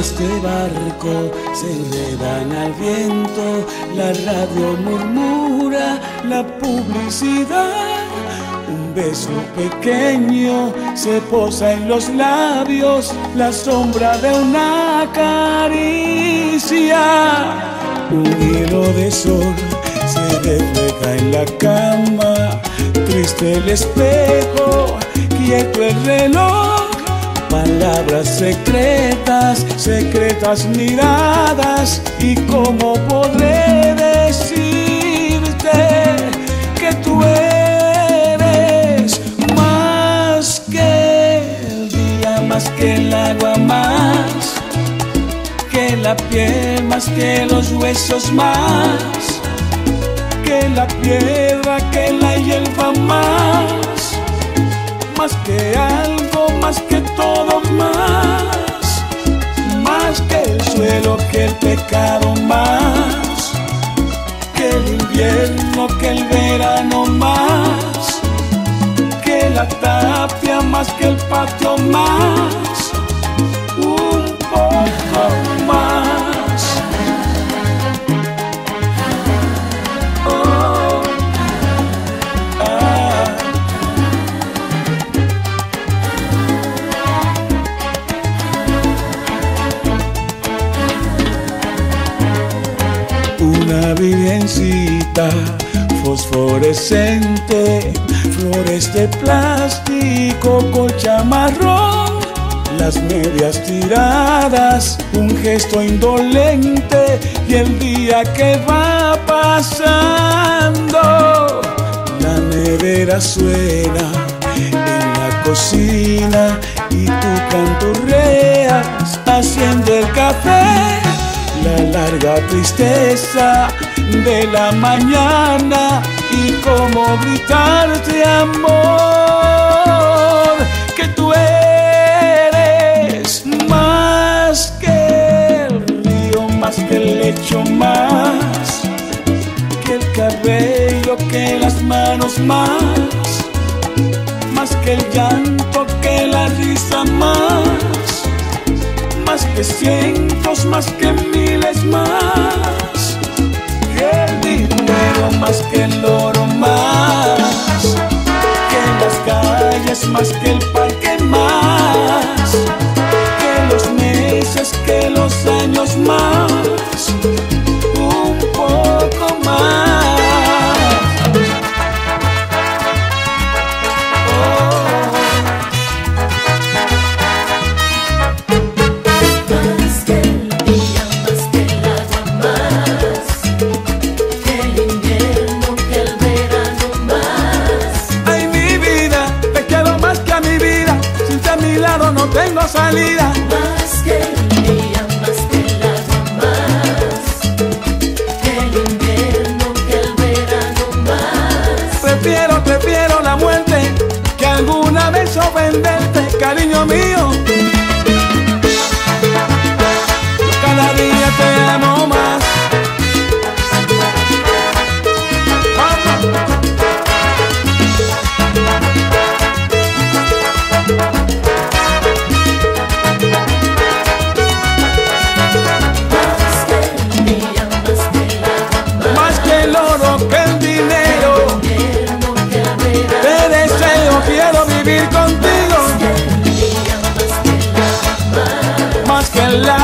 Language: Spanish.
este barco se enredan al viento, la radio murmura la publicidad. Un beso pequeño se posa en los labios, la sombra de una caricia. Un hilo de sol se refleja en la cama, triste el espejo, quieto el reloj. Palabras secretas, secretas miradas. ¿Y cómo podré decirte que tú eres más que el día, más que el agua, más que la piel, más que los huesos, más que la piedra, que la hierba, más que algo, más que todo, más que el suelo, que el pecado, más que el invierno, que el verano, más que la tapia, más que el patio, más un poco más. Una virgencita fosforescente, flores de plástico, colcha marrón, las medias tiradas, un gesto indolente y el día que va pasando. La nevera suena en la cocina y tú canturreas haciendo el café. La larga tristeza de la mañana y cómo gritarte, amor, que tú eres más que el río, más que el lecho, más que el cabello, que las manos, más que el llanto, que la risa, más que cientos, más que miles, más que el dinero, más que el oro, más que las calles, más que el parque, más que los meses, que los años, más un poco más. No tengo salida. Más que el día, más que el agua, más que el invierno, que el verano, más. Prefiero la muerte que alguna vez ofenderte, cariño mío. Cada día te amo más. Quiero vivir contigo, más que el